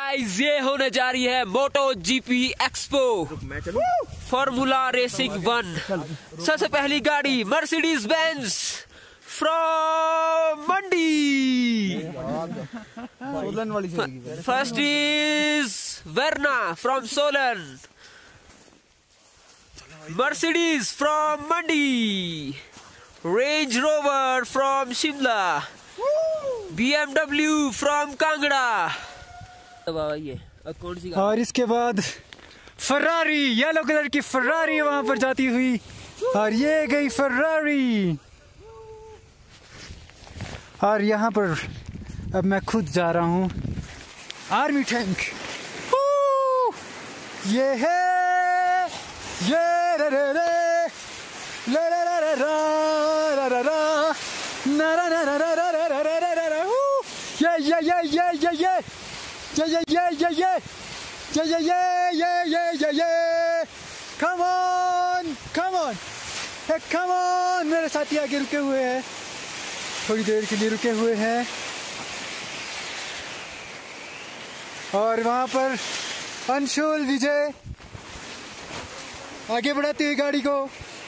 Guys, ये होने जा रही है Moto GP expo formula racing 1। सबसे पहली गाड़ी Mercedes Benz from Mandi. First is Verna from Solan, Mercedes from Mandi, Range Rover from Shimla, BMW from Kangra. ये कौन सी और इसके बाद फरारी, येलो कलर की फरारी वहां पर जाती हुई, और ये गई फरारी। और यहाँ पर अब मैं खुद जा रहा हूँ आर्मी टैंक। ये है ये रे रे रे ले रे रे रे रा रा रा रा ना रा रा रा रा रा रा रा रा रा रा ये ये ये ये ये ये ये ये ये ये ये ये ये ये ये ये come on come on come on। मेरे साथी आगे रुके हुए हैं, थोड़ी देर के लिए रुके हुए हैं, और वहां पर अंशुल विजय आगे बढ़ाती हुई गाड़ी को